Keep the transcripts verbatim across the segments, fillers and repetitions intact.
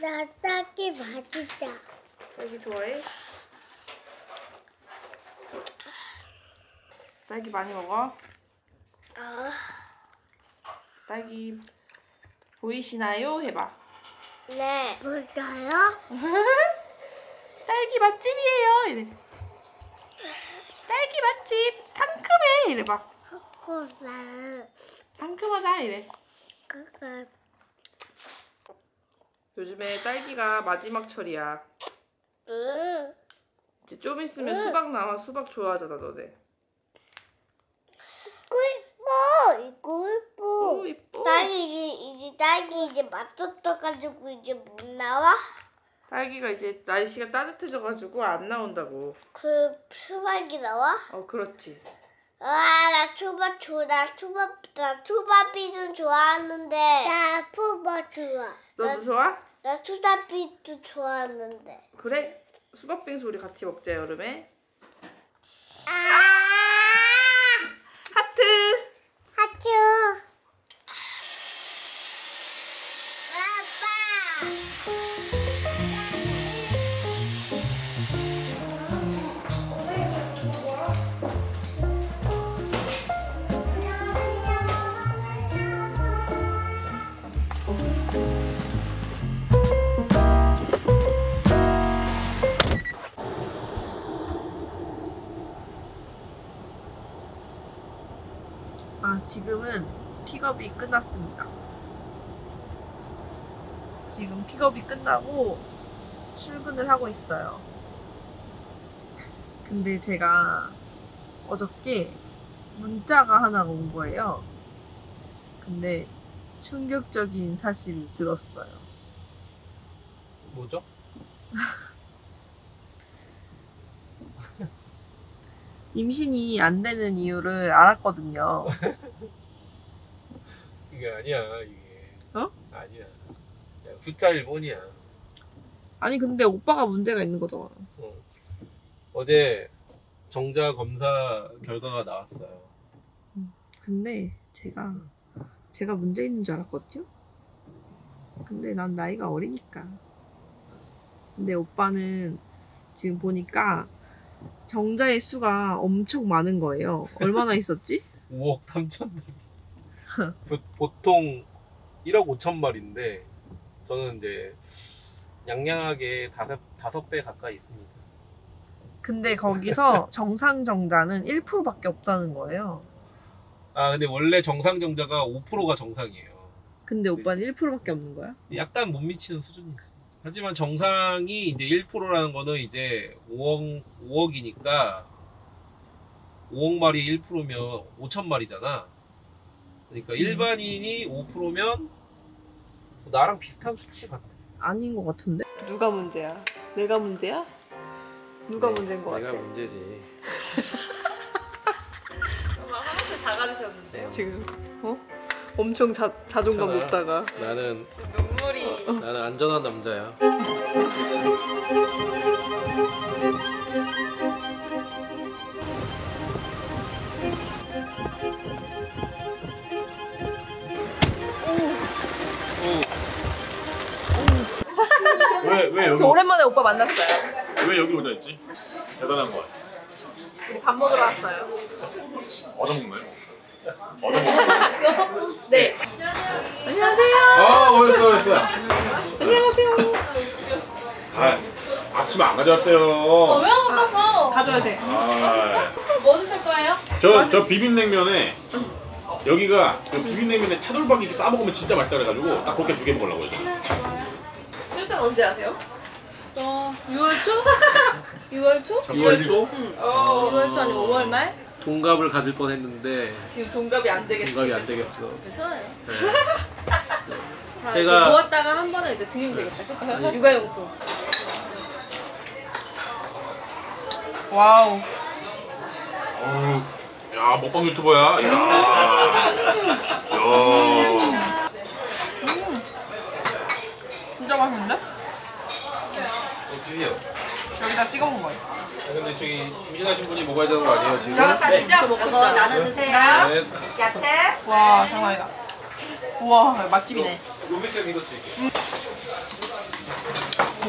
나 딸기 맛있다. 딸기 좋아해? 딸기 많이 먹어? 아, 딸기 보이시나요? 해봐. 네. 볼까요? 딸기 맛집이에요. 이래. 딸기 맛집 상큼해. 이래봐. 코코사. 상큼하다. 이래. 코코. 요즘에 딸기가 마지막 철이야. 응. 이제 좀 있으면 수박 나와. 수박 좋아하잖아 너네. 이거 이거 이거. 오 이뻐. 딸기 이제 이제 딸기 이제 맛없어가지고 이제 못 나와? 딸기가 이제 날씨가 따뜻해져가지고 안 나온다고. 그 수박이 나와? 어 그렇지. 아, 나 초밥 좋아. 나 초밥 나 초밥이 좀 좋아하는데. 나 초밥 좋아. 너도 좋아? 나 초밥이도 좋아하는데. 그래? 수박빙수 우리 같이 먹자 여름에. 아! 하트. 하츄. 아빠. 아 지금은 픽업이 끝났습니다. 지금 픽업이 끝나고 출근을 하고 있어요. 근데 제가 어저께 문자가 하나 온 거예요. 근데 충격적인 사실을 들었어요. 뭐죠? 임신이 안 되는 이유를 알았거든요. 이게 아니야 이게. 어? 아니야. 그냥 숫자 일 번이야. 아니 근데 오빠가 문제가 있는 거잖아. 어. 어제 정자 검사 결과가 나왔어요. 근데 제가 제가 문제 있는 줄 알았거든요. 근데 난 나이가 어리니까. 근데 오빠는 지금 보니까 정자의 수가 엄청 많은 거예요. 얼마나 있었지? 오억 삼천 마리. 보통 일억 오천 마리인데 저는 이제 양양하게 다섯 다섯 배 가까이 있습니다. 근데 거기서 정상 정자는 일 퍼센트밖에 없다는 거예요. 아 근데 원래 정상 정자가 오 퍼센트가 정상이에요. 근데 오빠는 일 퍼센트밖에 없는 거야? 약간 못 미치는 수준이지. 하지만 정상이 이제 일 퍼센트라는 거는 이제 오억, 오억이니까 오억 마리 일 퍼센트면 오천 마리잖아. 그러니까 음. 일반인이 오 퍼센트면 나랑 비슷한 수치 같아. 아닌 것 같은데? 누가 문제야? 내가 문제야? 누가 네, 문제인 것 내가 같아? 문제지. 하나씩 작아지셨는데요? 지금 어? 엄청 자, 자존감 괜찮아. 높다가 나는 지금 눈물이 나는 안전한 남자야. 왜, 왜 여기, 저 오랜만에 오빠 만났어요. 왜 여기 오자 했지? 대단한 거 같아. 우리 밥 먹으러 왔어요. 얻어먹나요? 얻어먹나요? 네. 안녕하세요. 아, 오셨어, 오셨어. 안녕하세요. 아, 아침에 안 가져왔대요. 왜 안 갔어? 가져야 돼. 아, 뭐 드실 거예요? 저, 저 비빔냉면에 여기가 그 비빔냉면에 차돌박이 이렇게 싸먹으면 진짜 맛있다 그래가지고 딱 그렇게 두 개 먹으려고 했어. 출산 언제 하세요? 어, 유월 초? 유월 초? 유월 초 어. 유월 초 아니면 오월 말? 동갑을 가질 뻔했는데 지금 동갑이 안 되겠어. 동갑이 안 되겠어. 괜찮아요. 네. 다 제가- 이렇게 모았다가 한 번에 이제 드리면 되겠다. 그치? 육아용품. 와우. 어우, 야, 먹방 유튜버야. 야, 야. 진짜 맛있는데? 어, 드디어. 여기다 찍어 먹은 거예요. 아, 근데 저기 임신하신 분이 먹어야 되는 거 아니에요 지금? 네. 이거 나눠 드세요. 네. 야채. 와 장난이다. 우와 맛집이네. 요 밑에 이거 드릴게요.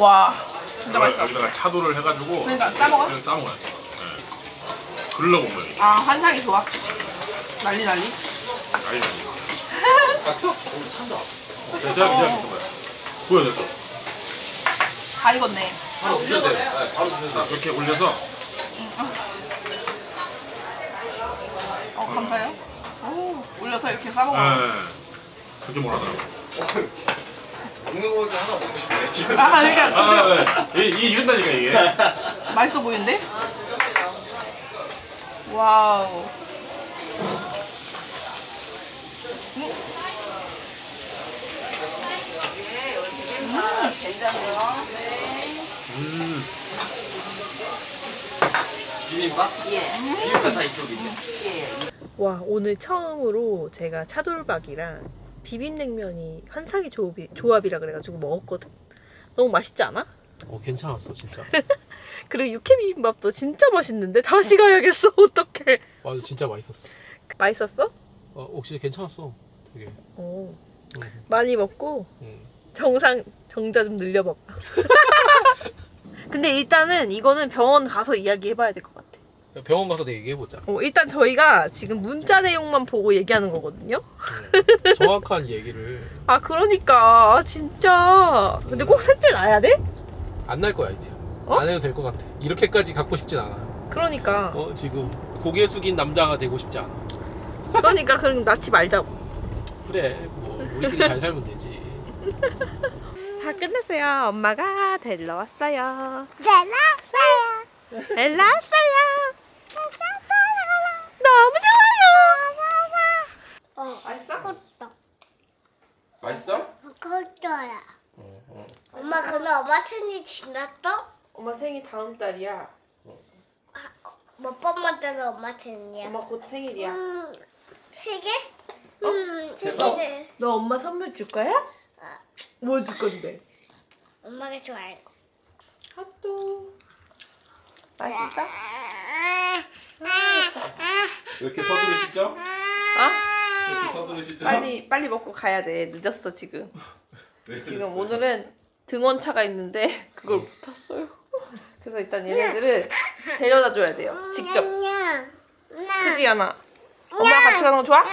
와 진짜 맛있어. 여기다가 차돌을 해가지고 그러니까 싸먹어? 그냥 싸먹어야 돼. 네. 글러 먹는 거. 아 환상이 좋아. 난리 난리. 아니 아니. 네, 제가 그냥 있어봐요. 보여줬어. 다 익었네. 바로 드셔도 돼요. 네, 바로 드셔도 돼요. 이렇게 올려서 어 감사해요. 오 올려서 이렇게 싸먹어. 네. 그렇게 뭐라더라고. 먹는 거지 하나 먹고 싶네 지금. 아 그러니까 아, 네. 이게 이런다니까 이게. 맛있어 보이는데? 와우. 음. 비빔밥? 예. 비빔밥 다 이쪽인데. 와 오늘 처음으로 제가 차돌박이랑 비빔냉면이 환상의 조합이, 조합이라 그래가지고 먹었거든? 너무 맛있지 않아? 어 괜찮았어 진짜. 그리고 육회비빔밥도 진짜 맛있는데 다시 가야겠어. 어떡해. 맞아 진짜 맛있었어. 맛있었어? 어 혹시 괜찮았어 되게. 오. 응. 많이 먹고 응. 정상 정자 좀 늘려봐봐. 근데 일단은 이거는 병원 가서 이야기해봐야 될 것 같아. 병원 가서 내가 얘기해보자. 어, 일단 저희가 지금 문자 내용만 보고 얘기하는 거거든요. 응. 정확한 얘기를 아 그러니까 아, 진짜. 근데 꼭 셋째 낳아야 돼? 안 날 거야 이제. 어? 안 해도 될 것 같아. 이렇게까지 갖고 싶진 않아. 그러니까. 어 지금 고개 숙인 남자가 되고 싶지 않아. 그러니까 그럼 낳지 말자고. 그래 뭐 우리끼리 잘 살면 되지. 다 끝났어요. 엄마가 데리러 왔어요. 잘났어요. 데리러 왔어요. 너무 좋아요. 어, 맛있어? 컸다. 맛있어? 컸어요. 어, 어. 엄마 근데 엄마 생일 지났어? 엄마 생일 다음 달이야. 몇 번만 때는 엄마 생일이야? 엄마 곧 생일이야. 음, 세 개? 음, 세 개를. 너 엄마 선물 줄 거야? 뭐 줄 건데? 엄마가 좋아할 거. 핫도. 맛있어? 이렇게 서두르시죠? 어? 이렇게 서두르시죠? 빨리 빨리 먹고 가야 돼. 늦었어 지금. 왜 지금 그랬어요? 오늘은 등원차가 있는데 그걸 못 탔어요. 그래서 일단 얘네들을 데려다 줘야 돼요. 직접. 그지 않아? 엄마랑 같이 가는 거 좋아?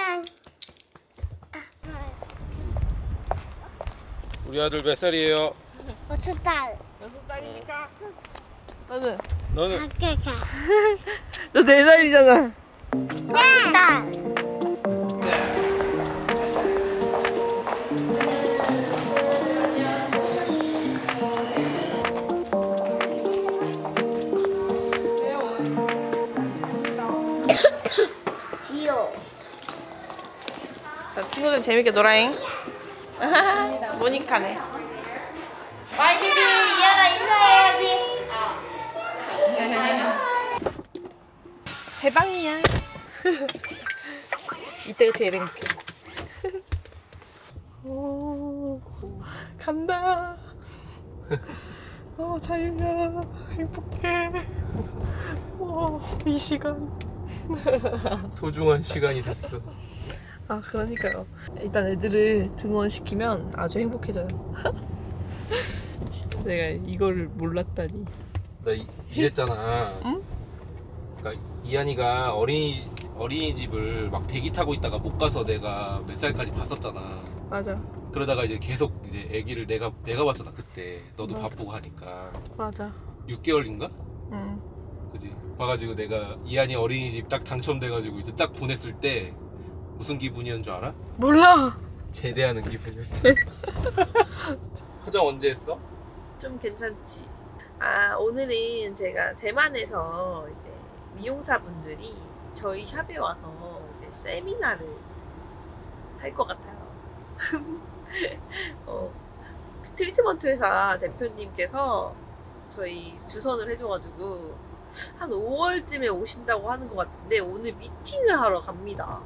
우리 아들 몇 살이에요? 어쩌 딸. 여섯 살이니까. 너는? 너는 학교 가. 너 네 살이잖아. 딸. 지효. 자, 친구들 재밌게 놀아잉. 모니카네. 마이들이 이하나 인사해야지. 대박이야. 이때가 제일 행복해. 오, 간다. 어, 자유야. 행복해. 오, 이 시간. 소중한 시간이 됐어. 아, 그러니까요. 일단 애들을 등원시키면 아주 행복해져요. 진짜 내가 이거를 몰랐다니. 나 이, 이랬잖아. 응? 그러니까 이한이가 어린이 어린이집을 막 대기 타고 있다가 못 가서 내가 몇 살까지 봤었잖아. 맞아. 그러다가 이제 계속 이제 아기를 내가 내가 봤잖아 그때. 너도 맞아. 바쁘고 하니까. 맞아. 육 개월인가? 응. 그지. 봐가지고 내가 이한이 어린이집 딱 당첨돼가지고 이제 딱 보냈을 때 무슨 기분이었는 줄 알아? 몰라. 제대하는 기분이었어. 화장 언제 했어? 좀 괜찮지. 아, 오늘은 제가 대만에서 이제 미용사분들이 저희 샵에 와서 이제 세미나를 할 것 같아요. 어, 트리트먼트 회사 대표님께서 저희 주선을 해줘가지고 한 오월쯤에 오신다고 하는 것 같은데 오늘 미팅을 하러 갑니다.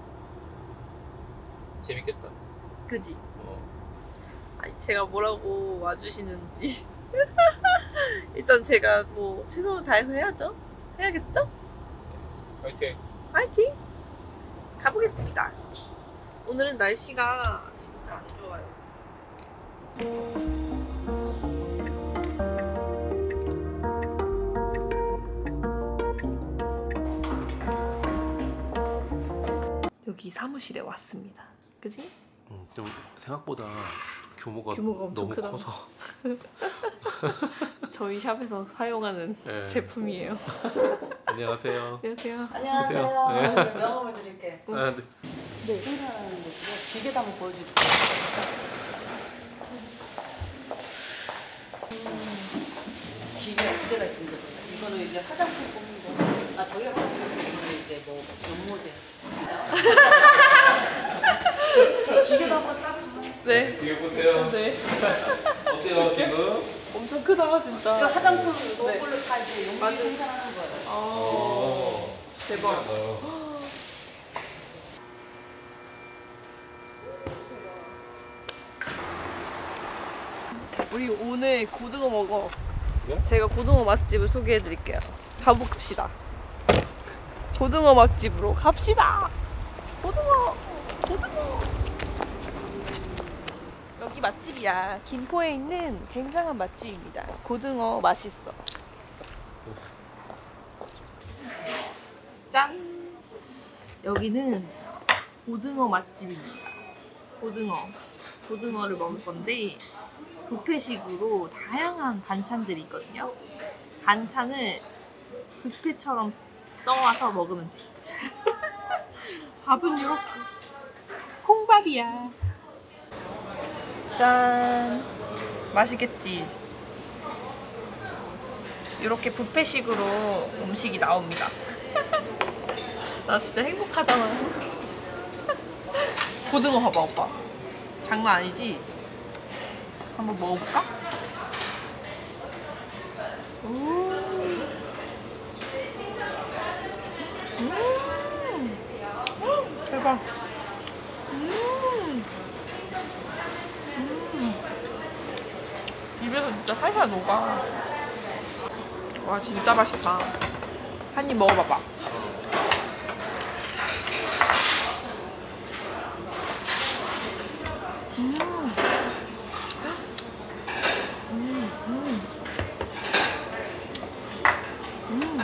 재밌겠다. 그지? 어. 아니 제가 뭐라고 와주시는지 일단 제가 뭐 최선을 다해서 해야죠. 해야겠죠? 화이팅. 화이팅! 가보겠습니다. 오늘은 날씨가 진짜 안 좋아요. 사무실에 왔습니다. 그지? 음, 좀 생각보다 규모가, 규모가 엄청 너무 크다. 커서. 저희 샵에서 사용하는 네. 제품이에요. 안녕하세요. 안녕하세요. 안녕하세요. 네. 명함을 드릴게. 아, 네. 네. 생산하는 거 기계도 한번 보여줄게. 음, 기계가 두 대가 있습니다. 이거는 이제 화장품 뽑는 거. 아 저기 화장품 뽑는 거 이제 뭐 연모제. 기계도 한번 싸보고. 네. 뒤에 보세요. 네. 어때요 지금? 엄청 크다 진짜. 이거 화장품 네. 이걸로 다 이제 연모제 생산하는 거예요. 아, 대박. 우리 오늘 고등어 먹어. 네? 제가 고등어 맛집을 소개해드릴게요. 가봅시다. 고등어 맛집으로 갑시다. 고등어, 고등어. 여기 맛집이야. 김포에 있는 굉장한 맛집입니다. 고등어 맛있어. 짠! 여기는 고등어 맛집입니다. 고등어. 고등어를 먹을 건데 뷔페식으로 다양한 반찬들이 있거든요. 반찬을 뷔페처럼 떠와서 먹으면 돼. 밥은 이렇게 콩밥이야. 짠! 맛있겠지? 이렇게 뷔페식으로 음식이 나옵니다. 나 진짜 행복하잖아. 고등어 봐봐 오빠. 장난 아니지? 한번 먹어볼까? 오. 음. 대박. 음. 음. 입에서 진짜 살살 녹아. 와 진짜 맛있다. 한 입 먹어봐봐. 음. 음, 음. 음.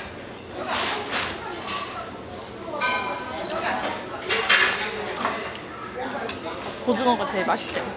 고등어가 제일 맛있대요.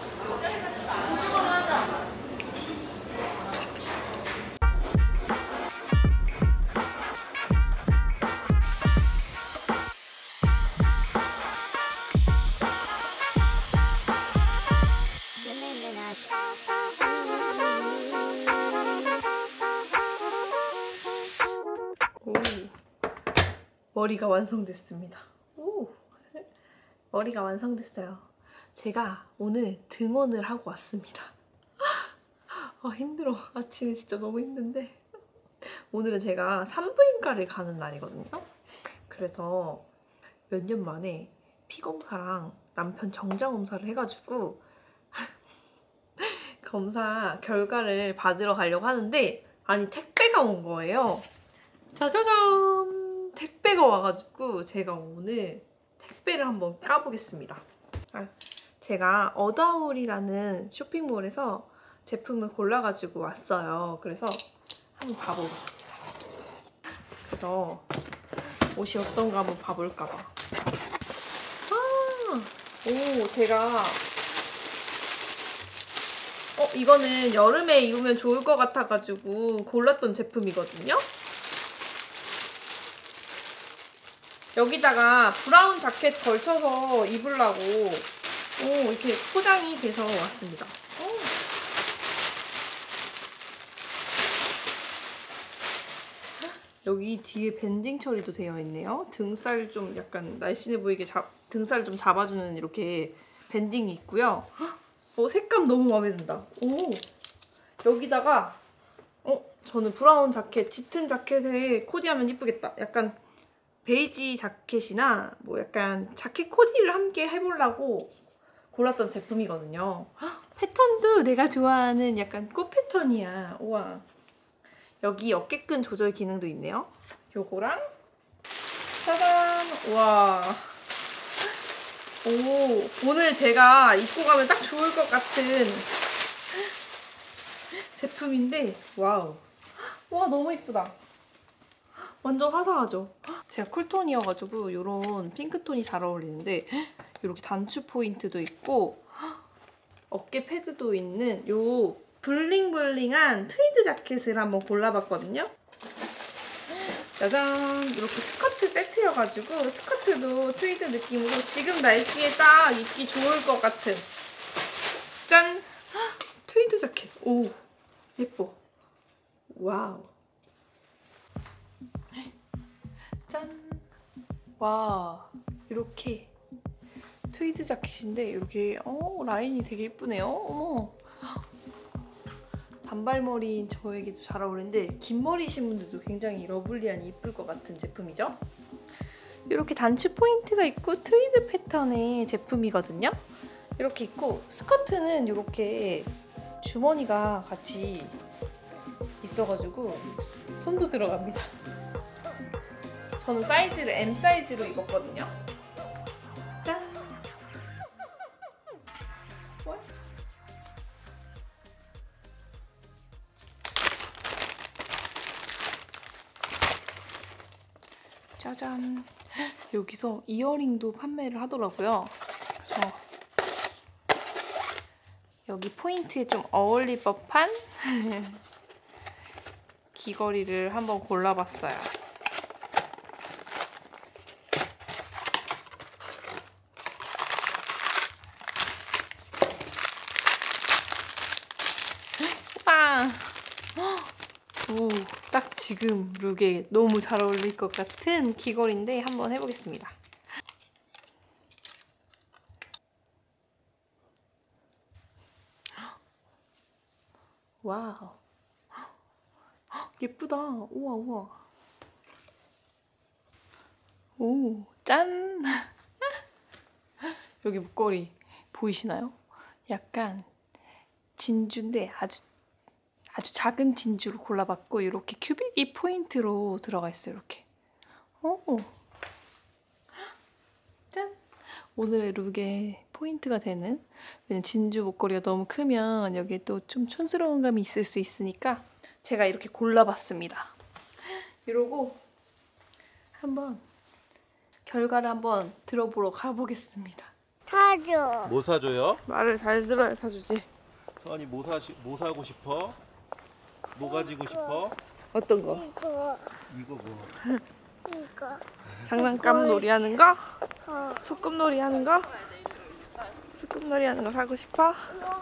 오, 머리가 완성됐습니다. 오, 머리가 완성됐어요. 제가 오늘 등원을 하고 왔습니다. 아 힘들어. 아침에 진짜 너무 힘든데 오늘은 제가 산부인과를 가는 날이거든요. 그래서 몇 년 만에 피검사랑 남편 정자검사를 해가지고 검사 결과를 받으러 가려고 하는데 아니 택배가 온 거예요. 짜자잔! 택배가 와가지고 제가 오늘 택배를 한번 까보겠습니다. 제가 어다울이라는 쇼핑몰에서 제품을 골라가지고 왔어요. 그래서 한번 봐보겠습니다. 그래서 옷이 어떤가 한번 봐볼까봐. 아! 오, 제가 어, 이거는 여름에 입으면 좋을 것 같아가지고 골랐던 제품이거든요. 여기다가 브라운 자켓 걸쳐서 입으려고 오, 이렇게 포장이 돼서 왔습니다. 오. 여기 뒤에 밴딩 처리도 되어 있네요. 등살 좀 약간 날씬해 보이게 잡, 등살을 좀 잡아주는 이렇게 밴딩이 있고요. 어, 색감 너무 마음에 든다. 오, 여기다가 어, 저는 브라운 자켓, 짙은 자켓에 코디하면 이쁘겠다. 약간 베이지 자켓이나 뭐 약간 자켓 코디를 함께 해보려고 골랐던 제품이거든요. 헉, 패턴도 내가 좋아하는 약간 꽃 패턴이야. 우와. 여기 어깨끈 조절 기능도 있네요. 요거랑 짜잔! 우와. 오, 오늘 제가 입고 가면 딱 좋을 것 같은 제품인데 와우. 와 너무 이쁘다. 완전 화사하죠? 제가 쿨톤이어가지고 이런 핑크톤이 잘 어울리는데 이렇게 단추 포인트도 있고 어깨 패드도 있는 요 블링블링한 트위드 자켓을 한번 골라봤거든요. 짜잔! 이렇게 스커트 세트여가지고 스커트도 트위드 느낌으로 지금 날씨에 딱 입기 좋을 것 같은 짠! 트위드 자켓! 오! 예뻐! 와우! 짠! 와! 이렇게 트위드 자켓인데 이렇게 어 라인이 되게 예쁘네요. 어머! 단발머리인 저에게도 잘 어울리는데 긴 머리이신 분들도 굉장히 러블리한 이쁠 것 같은 제품이죠. 이렇게 단추 포인트가 있고 트위드 패턴의 제품이거든요. 이렇게 있고 스커트는 이렇게 주머니가 같이 있어가지고 손도 들어갑니다. 저는 사이즈를 엠 사이즈로 입었거든요. 짠! 짜잔! 여기서 이어링도 판매를 하더라고요. 그래서 여기 포인트에 좀 어울릴 법한 귀걸이를 한번 골라봤어요. 와! 오, 딱 지금 룩에 너무 잘 어울릴 것 같은 귀걸이인데 한번 해보겠습니다. 와우. 예쁘다. 우와, 우와. 오, 짠! 여기 목걸이 보이시나요? 약간 진주인데 아주 아주 작은 진주로 골라봤고 이렇게 큐빅이 포인트로 들어가 있어요. 이렇게. 오. 짠! 오늘의 룩에 포인트가 되는, 왜냐면 진주 목걸이가 너무 크면 여기에 또 좀 촌스러운 감이 있을 수 있으니까 제가 이렇게 골라봤습니다. 이러고 한번 결과를 한번 들어보러 가보겠습니다. 사줘. 뭐 사줘요? 말을 잘 들어야 사주지. 서원이 뭐, 사시, 뭐 사고 싶어? 뭐 가지고 싶어? 어떤 거? 이거, 이거 뭐? 이거. 장난감 놀이 하는 거? 어, 소꿉놀이 하는 거? 소꿉놀이 하는 거 사고 싶어? 어.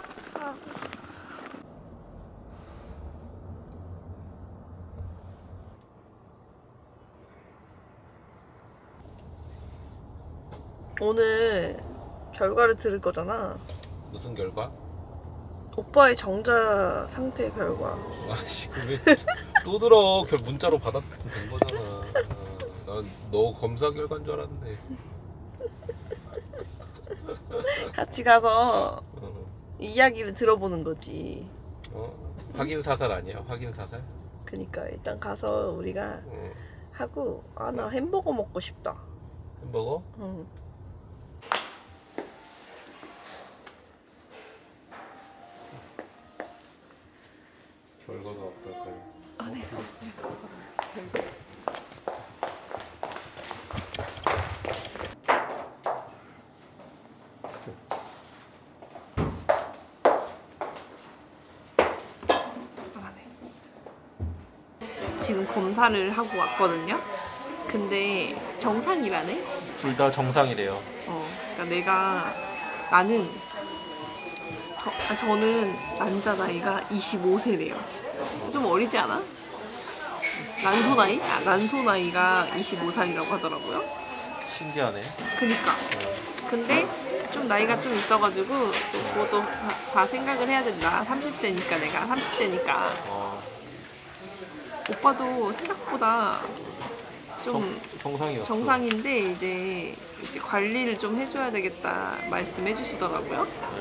오늘 결과를 들을 거잖아. 무슨 결과? 오빠의 정자 상태 결과. 아씨 왜 또 들어? 결 문자로 받았던 된 거잖아. 난 너 검사 결과인 줄 알았네. 같이 가서 어, 이야기를 들어보는 거지. 어? 확인 사살 아니야? 확인 사살? 그니까 일단 가서 우리가 어. 하고, 아 나 햄버거 먹고 싶다. 햄버거? 응. 결과가 어떨까요? 아, 네. 지금 검사를 하고 왔거든요. 근데 정상이라네. 둘 다 정상이래요. 어, 그러니까 내가 나는 저, 아, 저는 난자 나이가 이십오 세래요. 좀 어리지 않아? 난소 나이? 아, 난소 나이가 이십오 살이라고 하더라고요. 신기하네. 그니까. 근데 좀 나이가 좀 있어가지고 또 그것도 다, 다 생각을 해야 된다. 삼십 세니까 내가 삼십 세니까. 어, 오빠도 생각보다 좀 정상이었어. 정상인데 이제 이제 관리를 좀 해줘야 되겠다 말씀해 주시더라고요.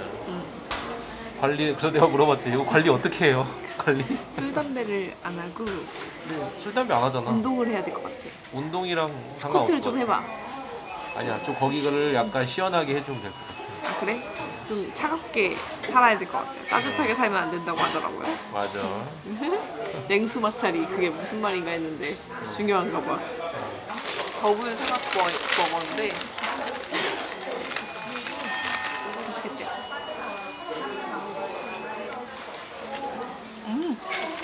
관리, 그래서 내가 물어봤지. 이거 관리 어떻게 해요? 관리? 술 담배를 안 하고 뭐, 술 담배 안 하잖아. 운동을 해야 될 것 같아. 운동이랑 스쿼트를 상관없을 좀 것 해봐. 같아. 아니야, 좀 거기를 약간 시원하게 해주면 될 것 같아. 아 그래? 좀 차갑게 살아야 될 것 같아요. 따뜻하게 살면 안 된다고 하더라고요. 맞아. 냉수 마찰이 그게 무슨 말인가 했는데 중요한가 봐. 더블 사각 버거인데 맛있겠대. 음.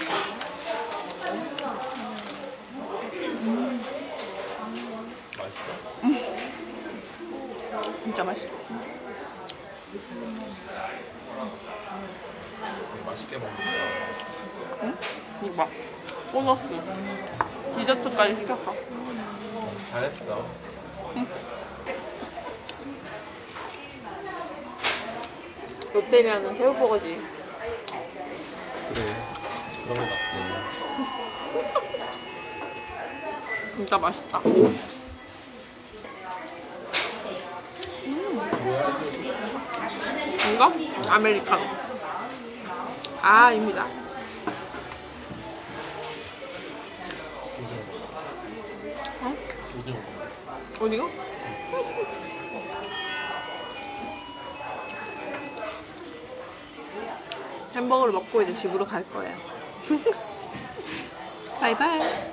맛있어? 진짜 맛있어. 되게 맛있게 먹는다. 응? 이거 봐. 보너스. 디저트까지 시켰어. 잘했어. 롯데리아는 새우버거지. 그래. 그런 거 같아. 진짜 맛있다. 뭐야? 이거? 아메리카노. 아입니다. 어? 오징어. 어디가? 햄버거를 먹고 이제 집으로 갈 거예요. 바이바이.